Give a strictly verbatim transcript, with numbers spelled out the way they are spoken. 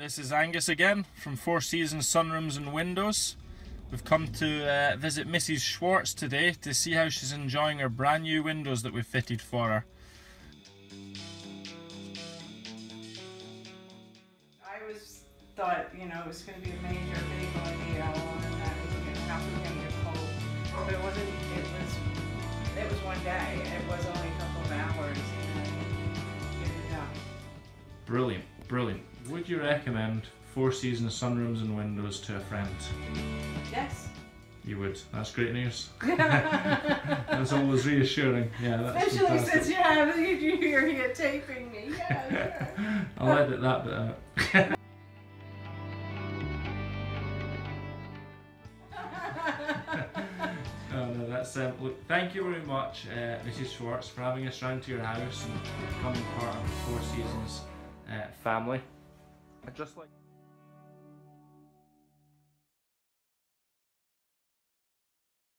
this is Angus again from Four Seasons Sunrooms and Windows. We've come to uh, visit Missus Schwartz today to see how she's enjoying her brand new windows that we've fitted for her. I was thought, you know, it was going to be a major big ordeal and that we were going to have to get it cold. But it wasn't, it was, it was one day. It was only a couple of hours and get it done. Brilliant, brilliant. Would you recommend Four Seasons Sunrooms and Windows to a friend? Yes. You would. That's great news. That's always reassuring. Yeah, that's Especially fantastic. since you have, you hear you taping me. Yeah, yeah. I'll edit that bit out. Oh no, that's um, look, thank you very much, uh, Missus Schwartz, for having us round to your house and becoming part of the Four Seasons uh, family. I'd just like